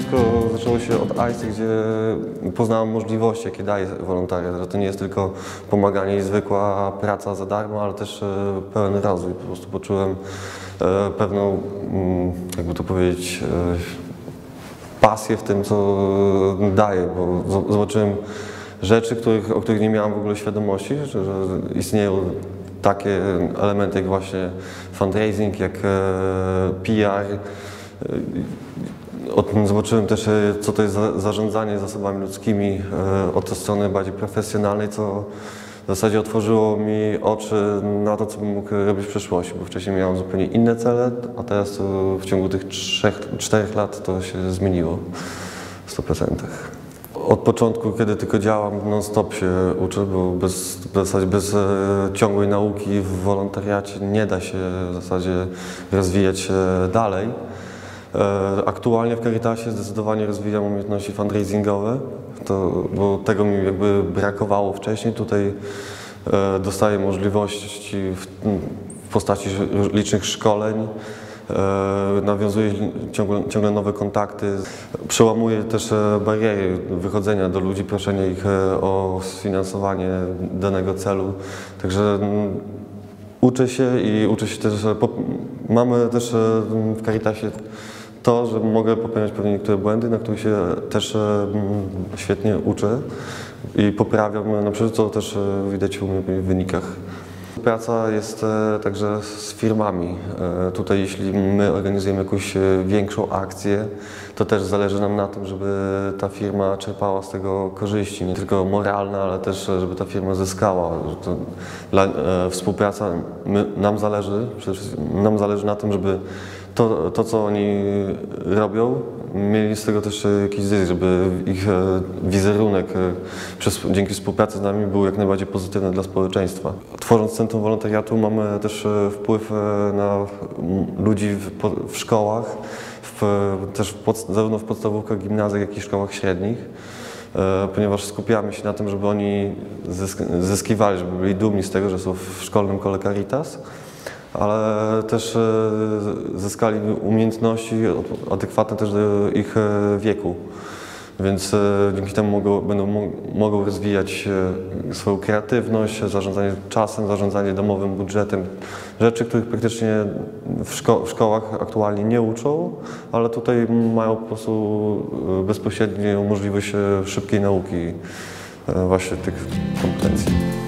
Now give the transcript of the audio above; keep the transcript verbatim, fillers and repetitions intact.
wszystko zaczęło się od A I S Y, gdzie poznałem możliwości, jakie daje wolontariat, że to nie jest tylko pomaganie i zwykła praca za darmo, ale też pełen rozwój. Po prostu poczułem pewną, jakby to powiedzieć, pasję w tym, co daje, bo zobaczyłem rzeczy, których, o których nie miałem w ogóle świadomości, że, że istnieją takie elementy jak właśnie fundraising, jak P R. Zobaczyłem też, co to jest zarządzanie zasobami ludzkimi od strony bardziej profesjonalnej, co w zasadzie otworzyło mi oczy na to, co bym mógł robić w przyszłości, bo wcześniej miałem zupełnie inne cele, a teraz w ciągu tych trzech, czterech lat to się zmieniło w stu procentach. Od początku, kiedy tylko działam, non-stop się uczę, bo bez, w zasadzie bez ciągłej nauki w wolontariacie nie da się w zasadzie rozwijać się dalej. Aktualnie w Caritasie zdecydowanie rozwijam umiejętności fundraisingowe, to, bo tego mi jakby brakowało wcześniej. Tutaj dostaję możliwości w, w postaci licznych szkoleń, nawiązuję ciągle, ciągle nowe kontakty, przełamuję też bariery wychodzenia do ludzi, proszenia ich o sfinansowanie danego celu. Także uczę się i uczę się też, mamy też w Caritasie to, że mogę popełniać pewnie niektóre błędy, na których się też świetnie uczę i poprawiam na przykład, co też widać u mnie w wynikach. Praca jest także z firmami. Tutaj jeśli my organizujemy jakąś większą akcję, to też zależy nam na tym, żeby ta firma czerpała z tego korzyści, nie tylko moralne, ale też żeby ta firma zyskała. To dla, e, współpraca, my, nam zależy, przede wszystkim nam zależy na tym, żeby to, to, co oni robią, mieli z tego też jakiś zysk, żeby ich wizerunek przez, dzięki współpracy z nami był jak najbardziej pozytywny dla społeczeństwa. Tworząc Centrum Wolontariatu mamy też wpływ na ludzi w, w szkołach, w, też w pod, zarówno w podstawówkach, gimnazjach, jak i szkołach średnich, ponieważ skupiamy się na tym, żeby oni zysk, zyskiwali, żeby byli dumni z tego, że są w szkolnym kole Caritas, ale też zyskali umiejętności adekwatne też do ich wieku. Więc dzięki temu mogą, będą, mogą rozwijać swoją kreatywność, zarządzanie czasem, zarządzanie domowym budżetem. Rzeczy, których praktycznie w, szko w szkołach aktualnie nie uczą, ale tutaj mają po prostu bezpośrednią możliwość szybkiej nauki właśnie tych kompetencji.